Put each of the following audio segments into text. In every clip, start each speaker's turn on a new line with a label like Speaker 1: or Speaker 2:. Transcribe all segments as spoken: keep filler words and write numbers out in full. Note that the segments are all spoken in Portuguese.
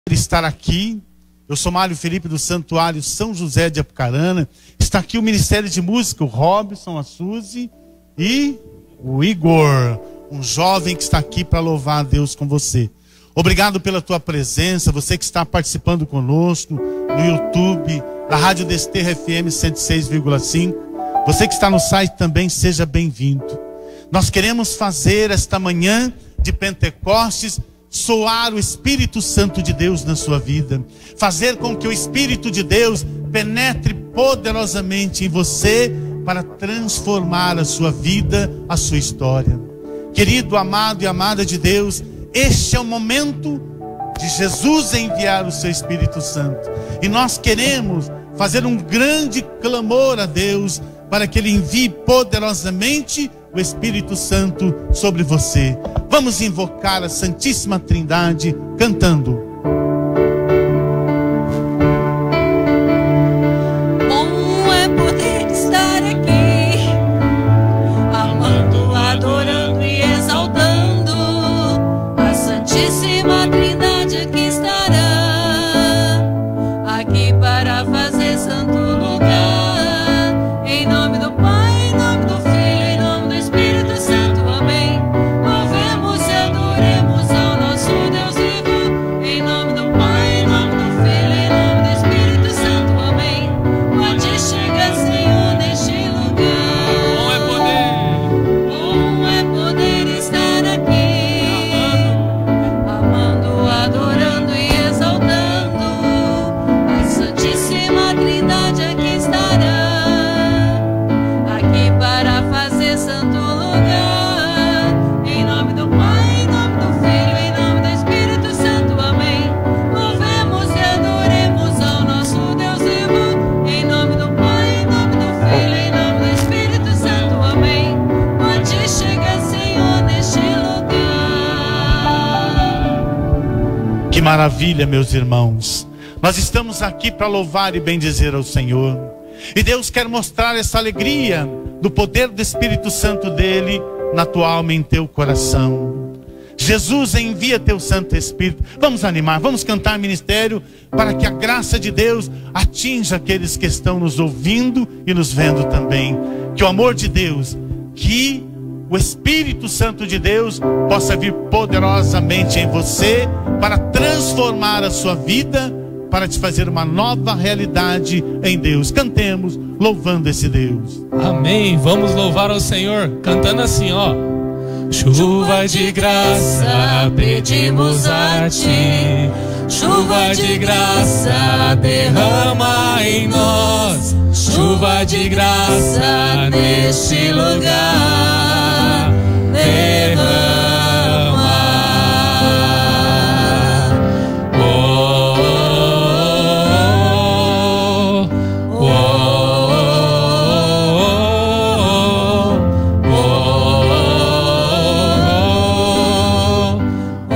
Speaker 1: estar aqui. Eu sou Mário Felipe do Santuário São José de Apucarana. Está aqui o Ministério de Música, o Robson, a Suzy e o Igor, um jovem que está aqui para louvar a Deus com você. Obrigado pela tua presença, você que está participando conosco no YouTube, da Rádio Desterra F M cento e seis vírgula cinco. Você que está no site também, seja bem-vindo. Nós queremos fazer esta manhã de Pentecostes soar o Espírito Santo de Deus na sua vida, fazer com que o Espírito de Deus penetre poderosamente em você para transformar a sua vida, a sua história. Querido, amado e amada de Deus, este é o momento de Jesus enviar o seu Espírito Santo, e nós queremos fazer um grande clamor a Deus para que Ele envie poderosamente o Espírito Santo sobre você. Vamos invocar a Santíssima Trindade cantando.
Speaker 2: Bom é poder estar aqui, amando, adorando e exaltando a Santíssima Trindade. Aqui estará, aqui para fazer santo lugar, em nome do Pai, em nome do Filho, em nome do Espírito Santo, amém. Louvemos e adoremos ao nosso Deus vivo, em nome do Pai, em nome do Filho, em nome do Espírito Santo, amém. Pode chegar, Senhor, neste lugar.
Speaker 3: Bom é poder,
Speaker 2: Bom é poder estar aqui, amando, adorando e exaltando a Santíssima Trindade. Aqui estará, aqui para fazer santo lugar, em nome do Pai, em nome do Filho, em nome do Espírito Santo, amém. Louvemos e adoremos ao nosso Deus vivo, em nome do Pai, em nome do Filho, em nome do Espírito Santo, amém. Pode chegar, Senhor, neste lugar.
Speaker 1: Que maravilha, meus irmãos. Nós estamos aqui para louvar e bendizer ao Senhor. E Deus quer mostrar essa alegria do poder do Espírito Santo dele na tua alma e em teu coração. Jesus, envia teu Santo Espírito. Vamos animar, vamos cantar ministério para que a graça de Deus atinja aqueles que estão nos ouvindo e nos vendo também. Que o amor de Deus, que o Espírito Santo de Deus possa vir poderosamente em você para transformar a sua vida, para te fazer uma nova realidade em Deus. Cantemos louvando esse Deus.
Speaker 3: amém. Vamos louvar ao Senhor cantando assim, ó. Chuva de graça pedimos a Ti, chuva de graça derrama em nós, chuva de graça neste lugar, derrama. Oh, oh, oh, oh,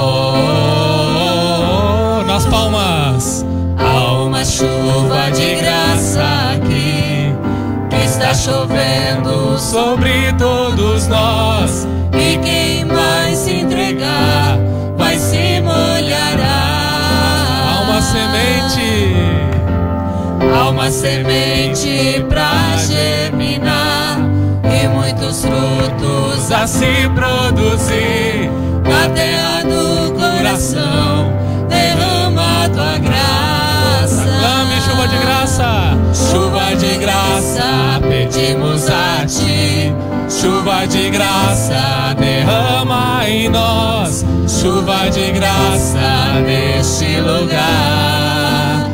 Speaker 3: oh. Nas palmas. Há uma chuva de graça aqui, que está chovendo sobre todos nós, e quem mais se entregar vai se molhará. Há uma semente, há uma semente pra germinar, e muitos frutos a se produzir. Na terra do coração derrama tua graça. Clame chuva de graça, chuva de graça pedimos a Ti, chuva de graça derrama em nós, chuva de graça neste lugar,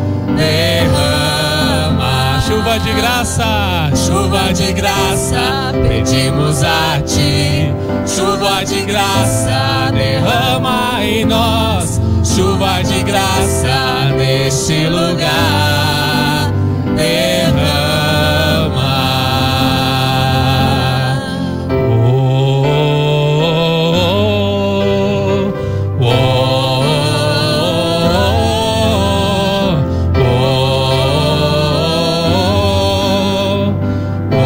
Speaker 3: derrama. Chuva de graça, chuva de graça pedimos a Ti, chuva de graça derrama em nós, chuva de graça neste lugar, derrama. Oh, oh, oh, oh,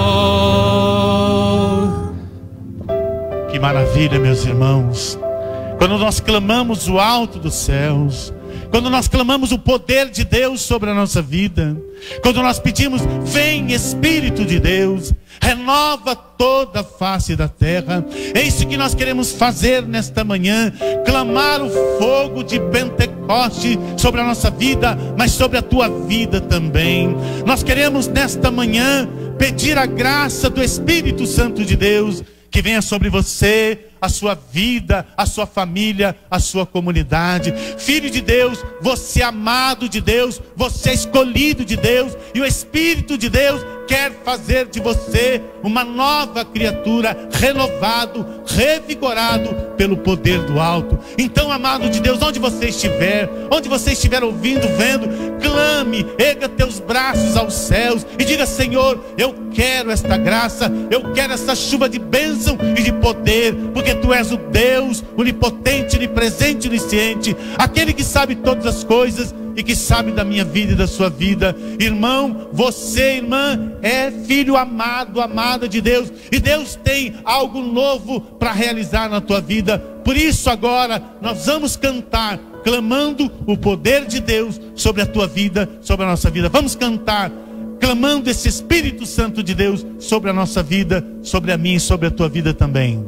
Speaker 3: oh.
Speaker 1: Que maravilha, meus irmãos. quando nós clamamos o alto dos céus, quando nós clamamos o poder de Deus sobre a nossa vida, quando nós pedimos, vem Espírito de Deus, renova toda a face da terra. É isso que nós queremos fazer nesta manhã, clamar o fogo de Pentecoste sobre a nossa vida, mas sobre a tua vida também. Nós queremos nesta manhã pedir a graça do Espírito Santo de Deus, que venha sobre você, a sua vida, a sua família, a sua comunidade. Filho de Deus, você é amado de Deus, você é escolhido de Deus, e o Espírito de Deus quer fazer de você uma nova criatura, renovado, revigorado pelo poder do alto. Então, amado de Deus, onde você estiver, onde você estiver ouvindo, vendo, clame, erga teus braços aos céus e diga: Senhor, eu quero esta graça, eu quero essa chuva de bênção e de poder, porque Tu és o Deus onipotente, onipresente, onisciente, aquele que sabe todas as coisas e que sabe da minha vida e da sua vida. Irmão, você, irmã, é filho amado, amada de Deus, e Deus tem algo novo para realizar na tua vida. Por isso agora nós vamos cantar, clamando o poder de Deus sobre a tua vida, sobre a nossa vida. Vamos cantar, clamando esse Espírito Santo de Deus sobre a nossa vida, sobre a minha e sobre a tua vida também.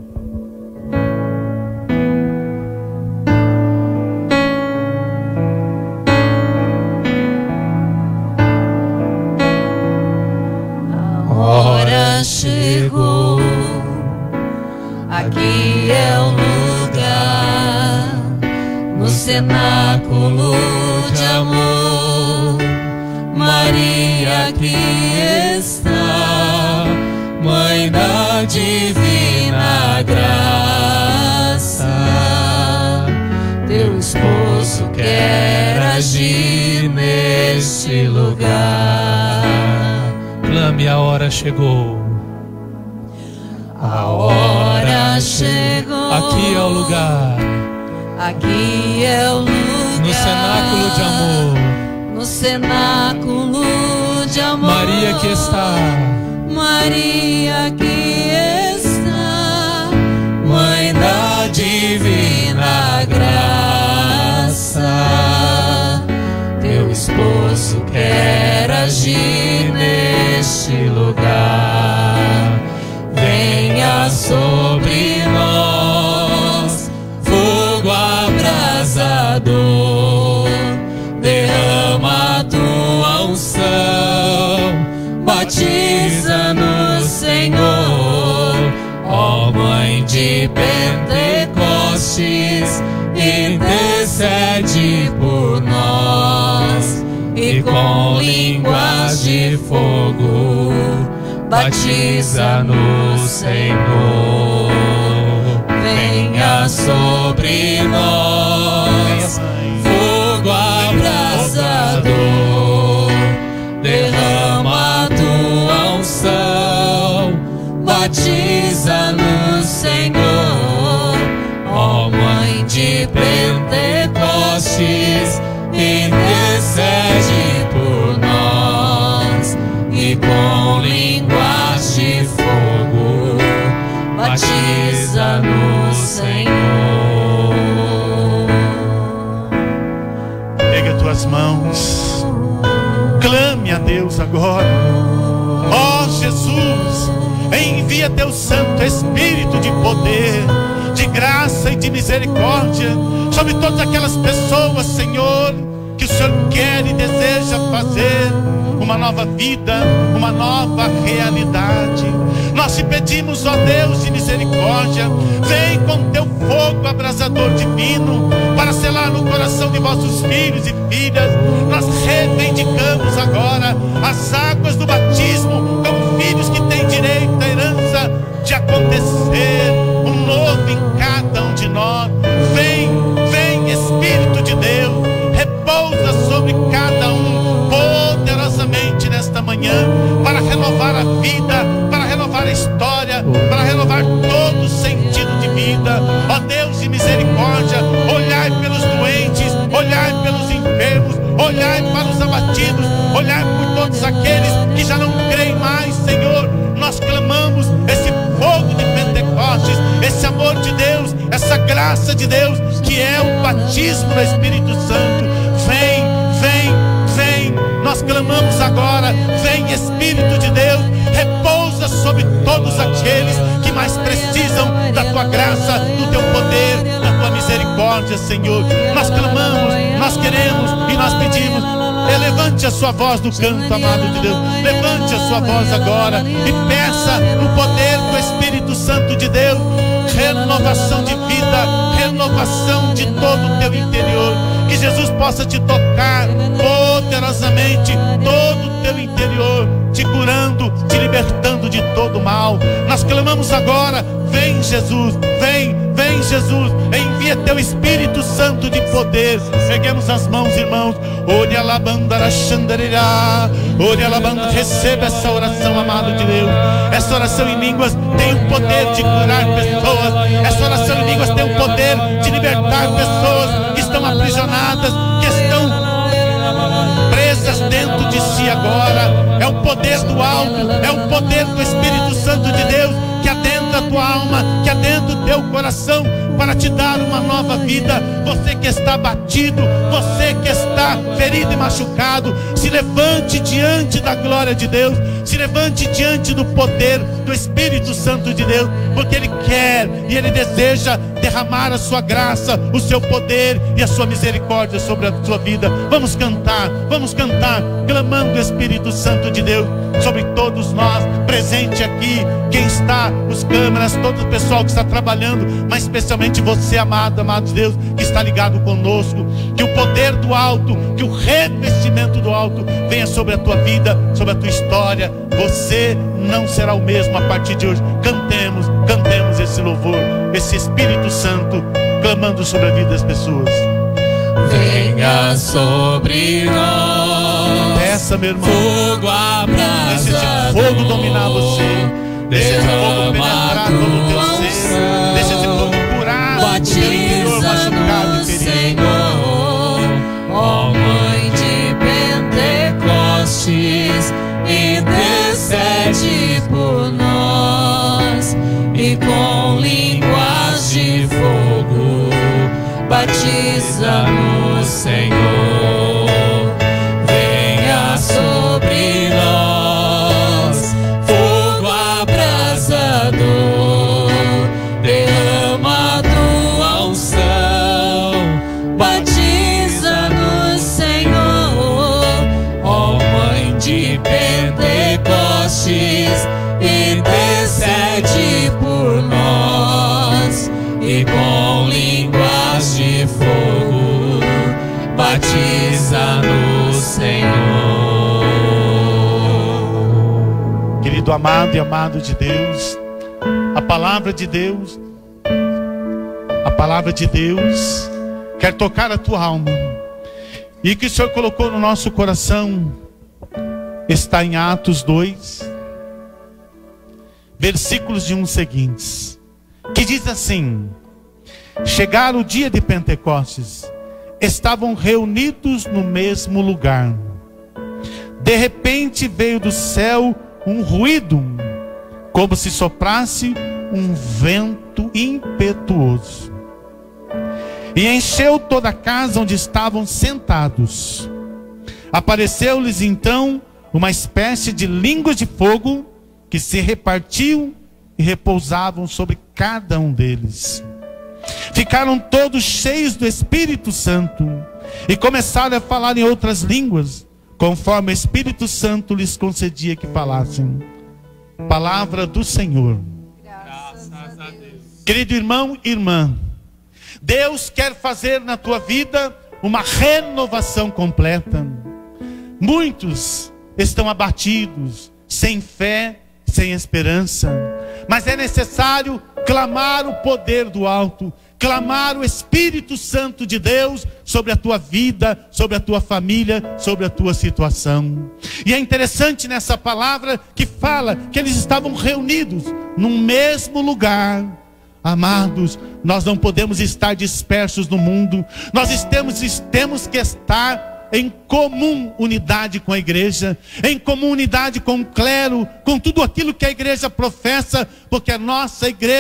Speaker 2: Chegou, aqui é o lugar, no cenáculo de amor. Maria aqui está, Mãe da divina graça. Teu esposo quer agir neste lugar.
Speaker 3: Clame, a hora chegou.
Speaker 2: A hora chegou.
Speaker 3: Aqui é o lugar.
Speaker 2: Aqui é o lugar.
Speaker 3: No cenáculo de amor.
Speaker 2: No cenáculo de amor.
Speaker 3: Maria que está.
Speaker 2: Maria que está, Mãe da divina graça. Teu esposo quer agir neste lugar. Venha sobre nós, fogo abrasador, derrama a tua unção, batiza-nos, Senhor, ó Mãe de Pentecostes, intercede por nós, e com línguas de fogo batiza-nos, Senhor. Venha sobre nós, fogo abrasador, derrama a tua unção, batiza-nos, Senhor, ó Mãe de Pentecostes, intercede por nós, e com línguas de fogo batiza-nos, Senhor.
Speaker 1: Pega tuas mãos, clame a Deus agora. Ó Jesus, envia teu Santo Espírito de poder, de graça e de misericórdia sobre todas aquelas pessoas, Senhor, que o Senhor quer e deseja fazer uma nova vida, uma nova realidade. Nós te pedimos, ó Deus de misericórdia, vem com teu fogo abrasador divino para selar no coração de vossos filhos e filhas. Nós reivindicamos agora as águas do batismo como filhos que têm direito à herança de acontecer um novo em cada um de nós. Vem, vem Espírito de Deus, repousa sobre cada um poderosamente nesta manhã, para renovar a vida, para renovar a história, para renovar todo o sentido de vida. Ó Deus de misericórdia, olhai pelos doentes, olhai pelos enfermos, olhai para os abatidos, olhai por todos aqueles que já não creem mais, Senhor. Nós clamamos esse fogo de Pentecostes, esse amor de Deus, essa graça de Deus, que é o batismo do Espírito Santo. Vem, vem, vem. Nós clamamos agora: vem, Espírito de Deus, repousa sobre todos aqueles que mais precisam da tua graça, do teu poder, da tua misericórdia, Senhor. Nós clamamos, nós queremos e nós pedimos. Levante a sua voz no canto, amado de Deus. Levante a sua voz agora e peça o poder do Espírito Santo de Deus. Renovação de vida, renovação de todo o teu interior. Que Jesus possa te tocar poderosamente todo o teu interior, te curando, te libertando de todo o mal. Nós clamamos agora: vem, Jesus, vem, vem, Jesus, envia teu Espírito Santo de poder. Peguemos as mãos, irmãos. Ore alabandara xandarirá, ore alabanda. Receba essa oração, amado de Deus. Essa oração em línguas tem o poder de curar pessoas. Essa oração em línguas tem o poder de libertar pessoas que estão aprisionadas, que estão presas dentro de si agora. É o poder do alto, é o poder do Espírito Santo de Deus que adentra a tua alma, que adentra o teu coração, para te dar uma nova vida. Você que está batido, você que está ferido e machucado, se levante diante da glória de Deus, se levante diante do poder do Espírito Santo de Deus, porque Ele quer e Ele deseja derramar a sua graça, o seu poder e a sua misericórdia sobre a sua vida. Vamos cantar, vamos cantar, clamando o Espírito Santo de Deus sobre todos nós, presente aqui, quem está, os câmeras, todo o pessoal que está trabalhando, mas especialmente você, amado, amado de Deus, que está ligado conosco. Que o poder do alto, que o revestimento do alto venha sobre a tua vida, sobre a tua história. Você não será o mesmo a partir de hoje. Cantemos, cantemos esse louvor, esse Espírito Santo clamando sobre a vida das pessoas.
Speaker 3: Venha sobre nós,
Speaker 1: Peça, meu irmão,
Speaker 3: fogo abrasador,
Speaker 1: deixa esse fogo dominar você, deixa esse fogo penetrar todo o teu ser, deixa esse fogo curar o teu interior machucado e ferido.
Speaker 2: Senhor, ó Mãe de Pentecostes, intercede por nós, e com línguas de fogo batiza-nos, Senhor. Venha sobre nós, fogo abrasador, derrama tua unção, batiza-nos, Senhor. Ó Mãe de Pentecostes, intercede por nós, e com línguas de fogo batiza-nos, Senhor.
Speaker 1: Querido amado e amado de Deus, a palavra de Deus, a palavra de Deus quer tocar a tua alma, e que o Senhor colocou no nosso coração está em Atos dois, versículos de um seguintes, que diz assim: chegaram o dia de Pentecostes, estavam reunidos no mesmo lugar. De repente veio do céu um ruído, como se soprasse um vento impetuoso, e encheu toda a casa onde estavam sentados. Apareceu-lhes então uma espécie de línguas de fogo, que se repartiam e repousavam sobre cada um deles. Ficaram todos cheios do Espírito Santo e começaram a falar em outras línguas, conforme o Espírito Santo lhes concedia que falassem. Palavra do Senhor.
Speaker 2: Graças a Deus.
Speaker 1: Querido irmão e irmã, Deus quer fazer na tua vida uma renovação completa. Muitos estão abatidos, sem fé, sem esperança, mas é necessário clamar o poder do alto, clamar o Espírito Santo de Deus sobre a tua vida, sobre a tua família, sobre a tua situação. E é interessante nessa palavra que fala que eles estavam reunidos num mesmo lugar. Amados, nós não podemos estar dispersos no mundo, nós temos, temos que estar em comum unidade com a igreja, em comum unidade com o clero, com tudo aquilo que a igreja professa, porque a nossa igreja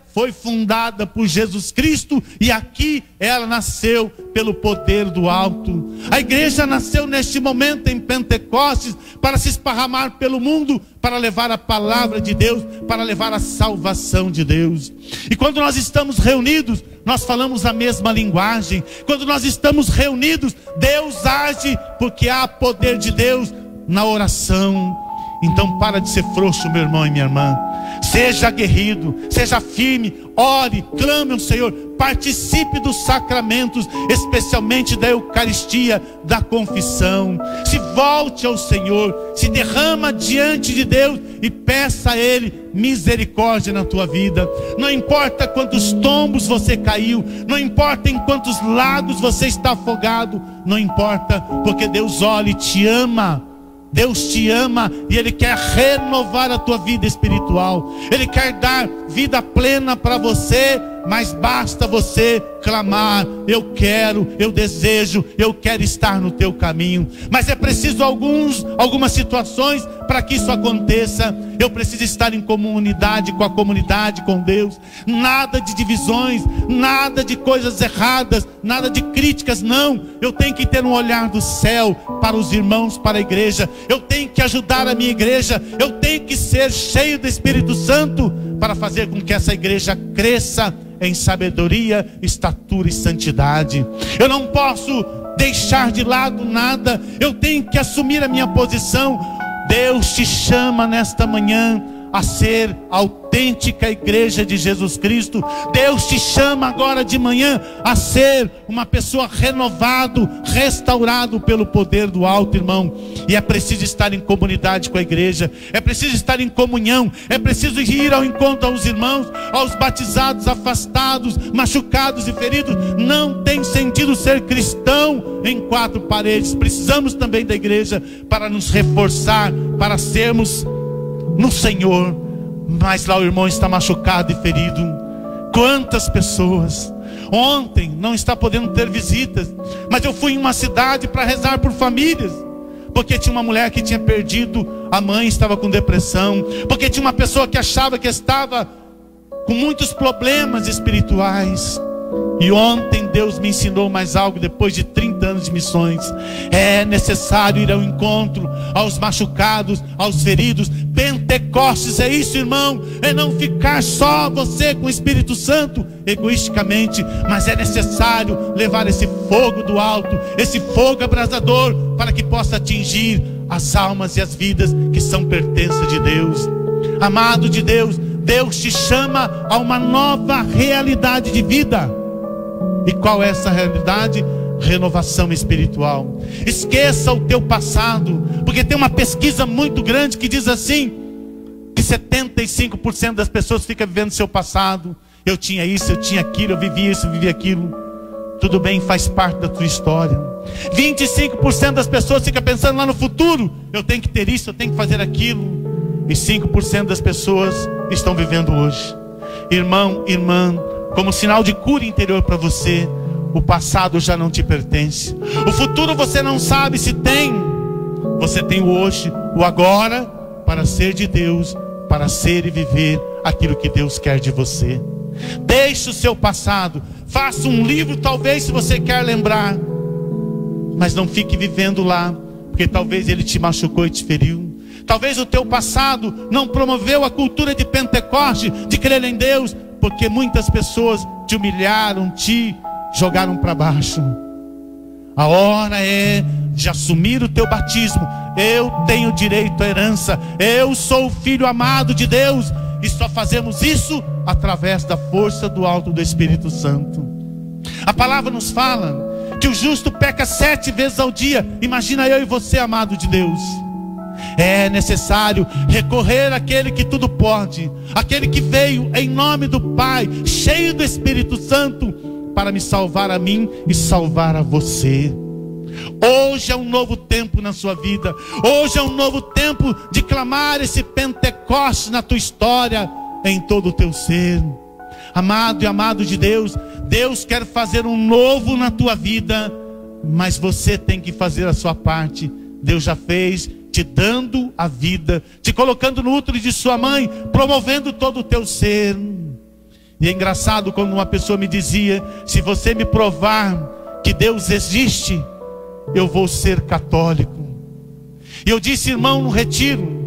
Speaker 1: foi fundada por Jesus Cristo e aqui ela nasceu pelo poder do alto. A igreja nasceu neste momento em Pentecostes para se esparramar pelo mundo, para levar a palavra de Deus, para levar a salvação de Deus. E quando nós estamos reunidos, nós falamos a mesma linguagem. Quando nós estamos reunidos, Deus age, porque há poder de Deus na oração. Então para de ser frouxo, meu irmão e minha irmã. Seja aguerrido, seja firme, ore, clame ao Senhor, participe dos sacramentos, especialmente da Eucaristia, da confissão. Se volte ao Senhor, se derrama diante de Deus e peça a Ele misericórdia na tua vida. Não importa quantos tombos você caiu, não importa em quantos lagos você está afogado, não importa, porque Deus olha e te ama. Deus te ama e Ele quer renovar a tua vida espiritual. Ele quer dar vida plena para você, mas basta você clamar: eu quero, eu desejo, eu quero estar no teu caminho. Mas é preciso alguns, algumas situações para que isso aconteça. Eu preciso estar em comunidade com a comunidade, com Deus. Nada de divisões, nada de coisas erradas, nada de críticas, não. Eu tenho que ter um olhar do céu para os irmãos, para a igreja. Eu tenho que ajudar a minha igreja. Eu tenho que ser cheio do Espírito Santo para fazer com que essa igreja cresça em sabedoria, estatura e santidade. Eu não posso deixar de lado nada. Eu tenho que assumir a minha posição. Deus te chama nesta manhã a ser a autêntica igreja de Jesus Cristo. Deus te chama agora de manhã a ser uma pessoa renovado, restaurado pelo poder do alto, irmão. E é preciso estar em comunidade com a igreja, é preciso estar em comunhão, é preciso ir ao encontro aos irmãos, aos batizados, afastados, machucados e feridos. Não tem sentido ser cristão em quatro paredes. Precisamos também da igreja para nos reforçar, para sermos no Senhor. Mas lá o irmão está machucado e ferido. Quantas pessoas ontem não está podendo ter visitas, mas eu fui em uma cidade para rezar por famílias, porque tinha uma mulher que tinha perdido a mãe, estava com depressão, porque tinha uma pessoa que achava que estava com muitos problemas espirituais. E ontem Deus me ensinou mais algo depois de trinta anos de missões. É necessário ir ao encontro aos machucados, aos feridos. Pentecostes é isso, irmão. É não ficar só você com o Espírito Santo egoisticamente, mas é necessário levar esse fogo do alto, esse fogo abrasador, para que possa atingir as almas e as vidas que são pertença de Deus. Amado de Deus, Deus te chama a uma nova realidade de vida. E qual é essa realidade? Renovação espiritual. Esqueça o teu passado, porque tem uma pesquisa muito grande que diz assim, que setenta e cinco por cento das pessoas ficam vivendo seu passado. Eu tinha isso, eu tinha aquilo, eu vivi isso, eu vivi aquilo. Tudo bem, faz parte da tua história. vinte e cinco por cento das pessoas ficam pensando lá no futuro: eu tenho que ter isso, eu tenho que fazer aquilo. E cinco por cento das pessoas estão vivendo hoje. Irmão, irmã, como sinal de cura interior para você, o passado já não te pertence. O futuro você não sabe se tem. Você tem o hoje, o agora, para ser de Deus, para ser e viver aquilo que Deus quer de você. Deixe o seu passado, faça um livro, talvez, se você quer lembrar, mas não fique vivendo lá, porque talvez ele te machucou e te feriu. Talvez o teu passado não promoveu a cultura de Pentecoste, de crer em Deus, porque muitas pessoas te humilharam, te jogaram para baixo. A hora é de assumir o teu batismo. Eu tenho direito à herança, eu sou o filho amado de Deus, e só fazemos isso através da força do alto do Espírito Santo. A palavra nos fala que o justo peca sete vezes ao dia. Imagina eu e você, amado de Deus. É necessário recorrer àquele que tudo pode, aquele que veio em nome do Pai, cheio do Espírito Santo, para me salvar a mim e salvar a você. Hoje é um novo tempo na sua vida. Hoje é um novo tempo de clamar esse Pentecoste na tua história, em todo o teu ser. Amado e amado de Deus, Deus quer fazer um novo na tua vida, mas você tem que fazer a sua parte. Deus já fez, te dando a vida, te colocando no útero de sua mãe, promovendo todo o teu ser. E é engraçado quando uma pessoa me dizia: se você me provar que Deus existe, eu vou ser católico. E eu disse: irmão, no retiro,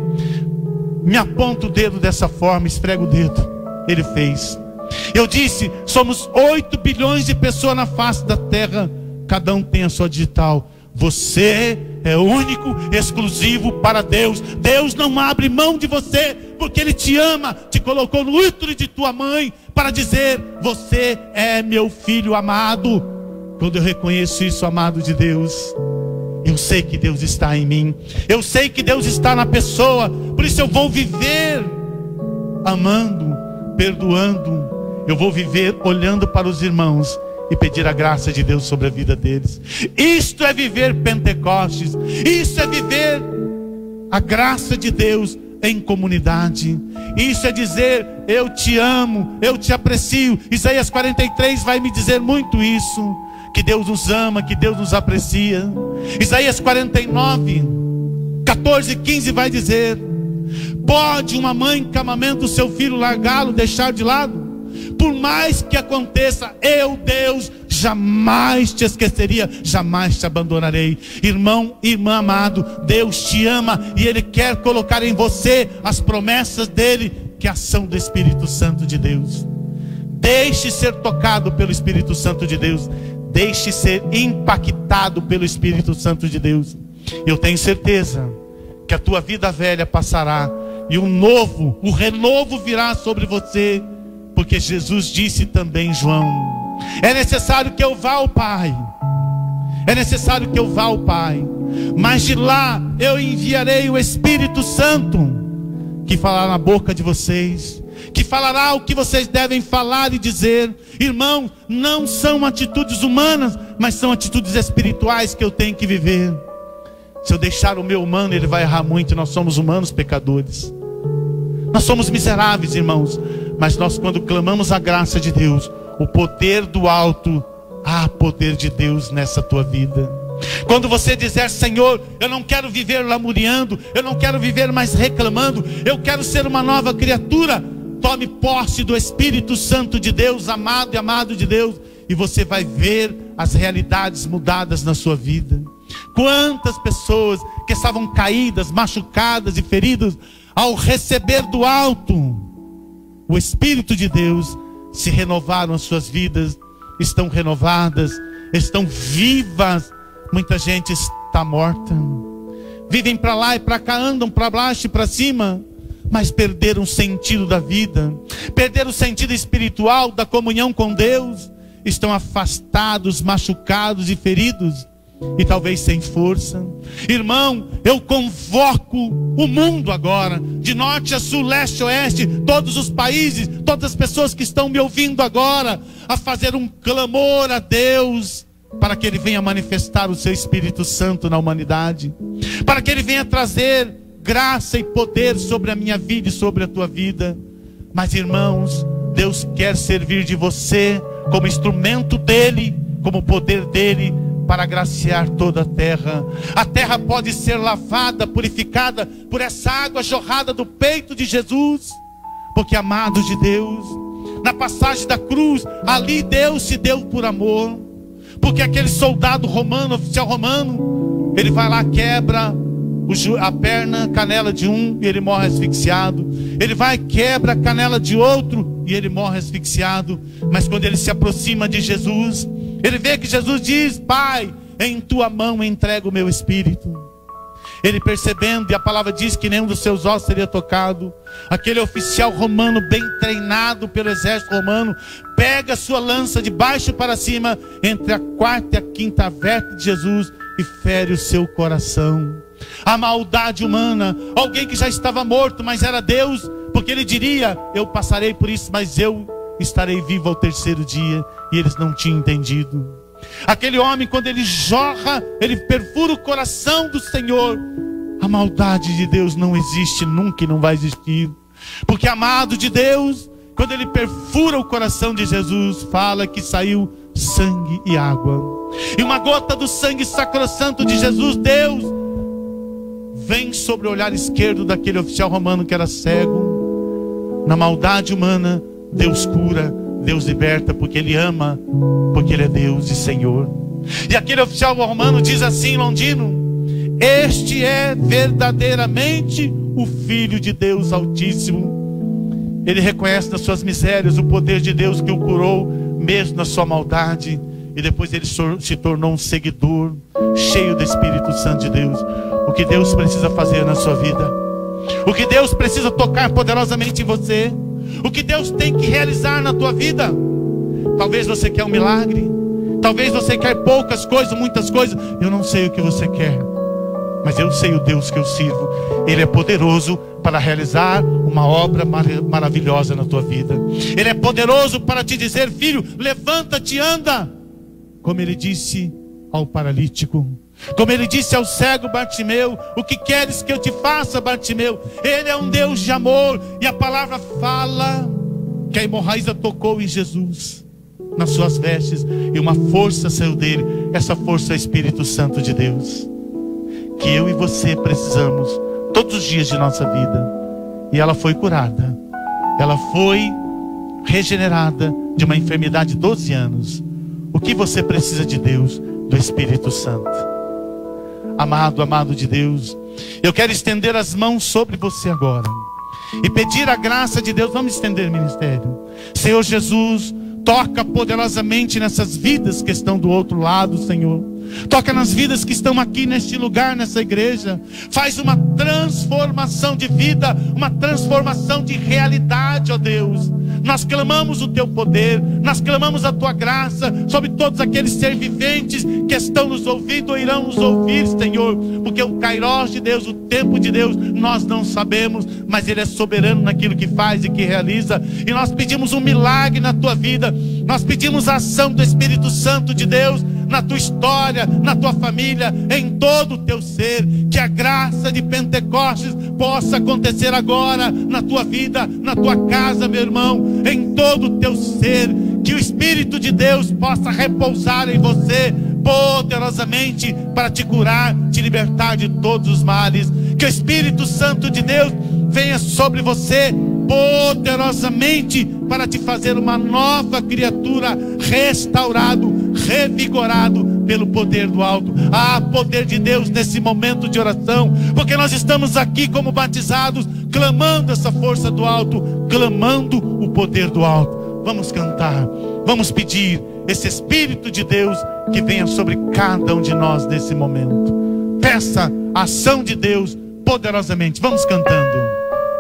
Speaker 1: me aponta o dedo dessa forma, esfrega o dedo. Ele fez. Eu disse: somos oito bilhões de pessoas na face da terra, cada um tem a sua digital. Você é único, exclusivo para Deus. Deus não abre mão de você, porque Ele te ama, te colocou no útero de tua mãe para dizer: você é meu filho amado. Quando eu reconheço isso, amado de Deus, eu sei que Deus está em mim, eu sei que Deus está na pessoa. Por isso eu vou viver amando, perdoando. Eu vou viver olhando para os irmãos e pedir a graça de Deus sobre a vida deles. Isto é viver Pentecostes. Isso é viver a graça de Deus em comunidade. Isso é dizer: eu te amo, eu te aprecio. Isaías quarenta e três vai me dizer muito isso, que Deus nos ama, que Deus nos aprecia. Isaías quarenta e nove, catorze e quinze vai dizer: pode uma mãe que amamenta o seu filho largá-lo, deixar de lado? Por mais que aconteça, eu, Deus, jamais te esqueceria, jamais te abandonarei. Irmão, irmã amado, Deus te ama e Ele quer colocar em você as promessas dEle, que é a ação do Espírito Santo de Deus. Deixe ser tocado pelo Espírito Santo de Deus. Deixe ser impactado pelo Espírito Santo de Deus. Eu tenho certeza que a tua vida velha passará e o novo, o renovo virá sobre você. Porque Jesus disse também, João: é necessário que eu vá ao Pai. É necessário que eu vá ao Pai. Mas de lá eu enviarei o Espírito Santo, que falará na boca de vocês, que falará o que vocês devem falar e dizer. Irmão, não são atitudes humanas, mas são atitudes espirituais que eu tenho que viver. Se eu deixar o meu humano, ele vai errar muito. Nós somos humanos pecadores. Nós somos miseráveis, irmãos. Mas nós, quando clamamos a graça de Deus, o poder do alto, há poder de Deus nessa tua vida. Quando você dizer: Senhor, eu não quero viver lamuriando, eu não quero viver mais reclamando, eu quero ser uma nova criatura, tome posse do Espírito Santo de Deus, amado e amado de Deus, e você vai ver as realidades mudadas na sua vida. Quantas pessoas que estavam caídas, machucadas e feridas, ao receber do alto o Espírito de Deus, se renovaram as suas vidas, estão renovadas, estão vivas. Muita gente está morta, vivem para lá e para cá, andam para baixo e para cima, mas perderam o sentido da vida, perderam o sentido espiritual da comunhão com Deus, estão afastados, machucados e feridos, e talvez sem força. Irmão, eu convoco o mundo agora, de norte a sul, leste a oeste, todos os países, todas as pessoas que estão me ouvindo agora, a fazer um clamor a Deus, para que Ele venha manifestar o seu Espírito Santo na humanidade, para que Ele venha trazer graça e poder sobre a minha vida e sobre a tua vida. Mas, irmãos, Deus quer servir de você como instrumento dEle, como poder dEle, para agraciar toda a terra. A terra pode ser lavada, purificada por essa água jorrada do peito de Jesus, porque, amados de Deus, na passagem da cruz, ali Deus se deu por amor, porque aquele soldado romano, oficial romano, ele vai lá, quebra a perna, canela de um, e ele morre asfixiado. Ele vai, quebra a canela de outro, e ele morre asfixiado. Mas quando ele se aproxima de Jesus, ele vê que Jesus diz: Pai, em tua mão entrego o meu espírito. Ele percebendo, e a palavra diz que nenhum dos seus ossos seria tocado, aquele oficial romano, bem treinado pelo exército romano, pega a sua lança de baixo para cima, entre a quarta e a quinta vértebra de Jesus, e fere o seu coração. A maldade humana, alguém que já estava morto, mas era Deus, porque ele diria: eu passarei por isso, mas eu estarei vivo ao terceiro dia. E eles não tinham entendido. Aquele homem, quando ele jorra, ele perfura o coração do Senhor. A maldade de Deus não existe, nunca e não vai existir. Porque, amado de Deus, quando ele perfura o coração de Jesus, fala que saiu sangue e água. E uma gota do sangue sacrossanto de Jesus, Deus, vem sobre o olhar esquerdo daquele oficial romano que era cego. Na maldade humana, Deus cura. Deus liberta porque Ele ama, porque Ele é Deus e Senhor. E aquele oficial romano diz assim, Londino: este é verdadeiramente o Filho de Deus Altíssimo. Ele reconhece nas suas misérias o poder de Deus que o curou, mesmo na sua maldade. E depois ele se tornou um seguidor, cheio do Espírito Santo de Deus. O que Deus precisa fazer na sua vida, o que Deus precisa tocar poderosamente em você, o que Deus tem que realizar na tua vida. Talvez você quer um milagre, talvez você quer poucas coisas, muitas coisas. Eu não sei o que você quer, mas eu sei o Deus que eu sirvo. Ele é poderoso para realizar uma obra mar maravilhosa na tua vida. Ele é poderoso para te dizer: filho, levanta-te, anda. Como Ele disse ao paralítico, como Ele disse ao cego Bartimeu: o que queres que eu te faça, Bartimeu? Ele é um Deus de amor. E a palavra fala que a hemorragia tocou em Jesus, nas suas vestes, e uma força saiu dele. Essa força é o Espírito Santo de Deus, que eu e você precisamos todos os dias de nossa vida. E ela foi curada, ela foi regenerada de uma enfermidade de doze anos. O que você precisa de Deus? Do Espírito Santo. Amado, amado de Deus, eu quero estender as mãos sobre você agora e pedir a graça de Deus. Vamos estender o ministério. Senhor Jesus, toca poderosamente nessas vidas que estão do outro lado, Senhor. Toca nas vidas que estão aqui neste lugar, nessa igreja. Faz uma transformação de vida, uma transformação de realidade, ó Deus. Nós clamamos o Teu poder, nós clamamos a Tua graça sobre todos aqueles seres viventes que estão nos ouvindo ou irão nos ouvir, Senhor. Porque o Kairos de Deus, o tempo de Deus, nós não sabemos, mas Ele é soberano naquilo que faz e que realiza. E nós pedimos um milagre na Tua vida, nós pedimos a ação do Espírito Santo de Deus na tua história, na tua família, em todo o teu ser. Que a graça de Pentecostes possa acontecer agora na tua vida, na tua casa, meu irmão, em todo o teu ser. Que o Espírito de Deus possa repousar em você poderosamente para te curar, te libertar de todos os males. Que o Espírito Santo de Deus venha sobre você poderosamente para te fazer uma nova criatura, restaurado, revigorado pelo poder do alto. Ah, poder de Deus nesse momento de oração, porque nós estamos aqui como batizados, clamando essa força do alto, clamando o poder do alto. Vamos cantar, vamos pedir esse Espírito de Deus que venha sobre cada um de nós nesse momento. Peça a ação de Deus poderosamente. Vamos cantando.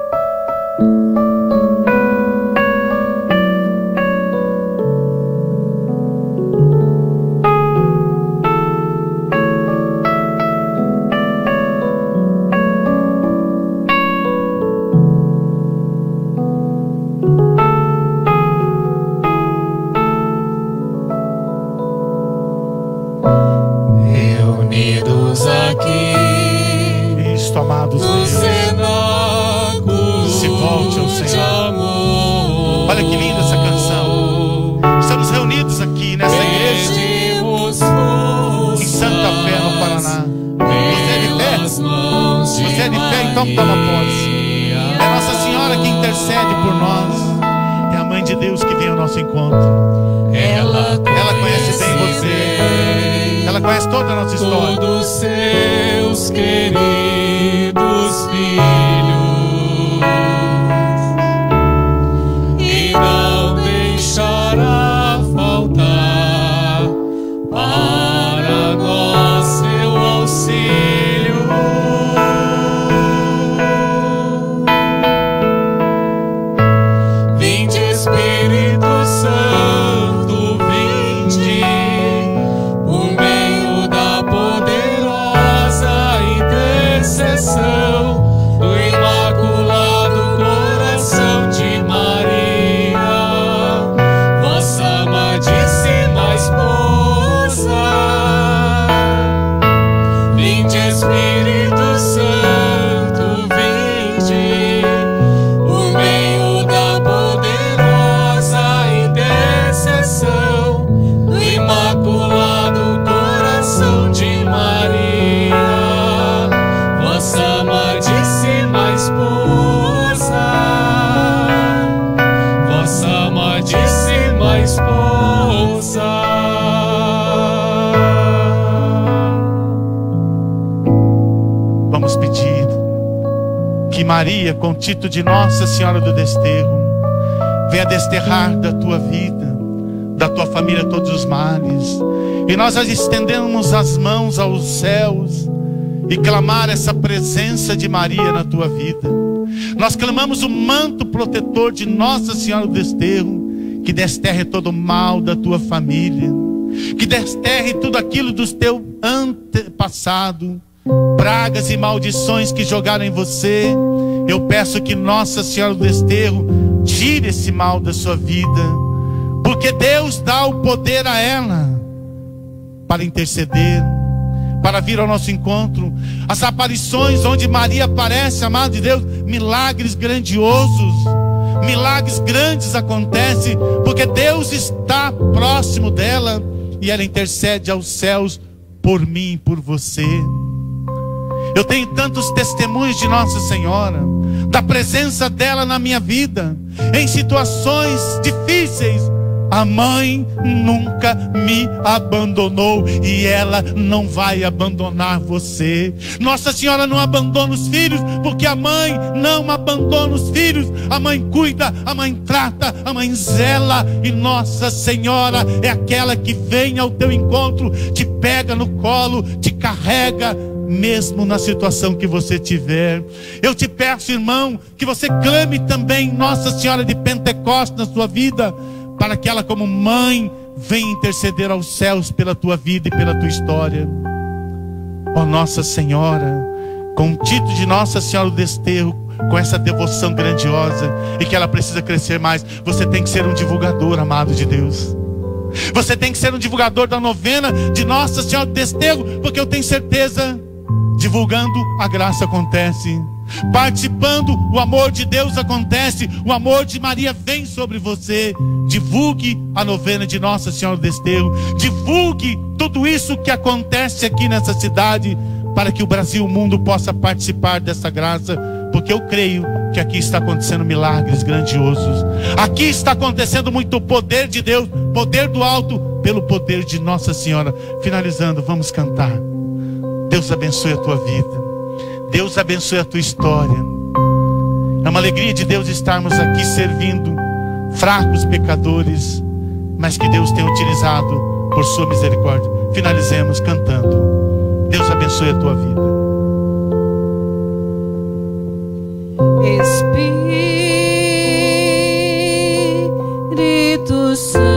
Speaker 1: Toma posse. É Nossa Senhora que intercede por nós. É a Mãe de Deus que vem ao nosso encontro.
Speaker 3: Ela conhece,
Speaker 1: Ela conhece bem você. Ela conhece toda a nossa história.
Speaker 3: Todos seus queridos filhos, e não deixará faltar para nós seu auxílio. Do
Speaker 1: Maria, com o título de Nossa Senhora do Desterro, venha desterrar da tua vida, da tua família, todos os males. E nós estendemos as mãos aos céus e clamar essa presença de Maria na tua vida. Nós clamamos o manto protetor de Nossa Senhora do Desterro, que desterre todo o mal da tua família, que desterre tudo aquilo do teu antepassado, pragas e maldições que jogaram em você. Eu peço que Nossa Senhora do Desterro tire esse mal da sua vida, porque Deus dá o poder a ela para interceder, para vir ao nosso encontro. As aparições onde Maria aparece, amado de Deus, milagres grandiosos, milagres grandes acontecem, porque Deus está próximo dela e ela intercede aos céus por mim e por você. Eu tenho tantos testemunhos de Nossa Senhora, da presença dela na minha vida, em situações difíceis. A mãe nunca me abandonou e ela não vai abandonar você. Nossa Senhora não abandona os filhos, porque a mãe não abandona os filhos. A mãe cuida, a mãe trata, a mãe zela. E Nossa Senhora é aquela que vem ao teu encontro, te pega no colo, te carrega, mesmo na situação que você tiver. Eu te peço, irmão, que você clame também Nossa Senhora de Pentecostes na sua vida, para que ela, como mãe, venha interceder aos céus pela tua vida e pela tua história. Ó Nossa Senhora, com o título de Nossa Senhora do Desterro, com essa devoção grandiosa, e que ela precisa crescer mais, você tem que ser um divulgador, amado de Deus. Você tem que ser um divulgador da novena de Nossa Senhora do Desterro, porque eu tenho certeza, divulgando, a graça acontece. Participando, o amor de Deus acontece. O amor de Maria vem sobre você. Divulgue a novena de Nossa Senhora do Desterro. Divulgue tudo isso que acontece aqui nessa cidade, para que o Brasil, o mundo possa participar dessa graça. Porque eu creio que aqui está acontecendo milagres grandiosos. Aqui está acontecendo muito poder de Deus, poder do alto, pelo poder de Nossa Senhora. Finalizando, vamos cantar. Deus abençoe a tua vida. Deus abençoe a tua história. É uma alegria de Deus estarmos aqui servindo fracos pecadores, mas que Deus tem utilizado por sua misericórdia. Finalizemos cantando. Deus abençoe a tua vida.
Speaker 2: Espírito Santo,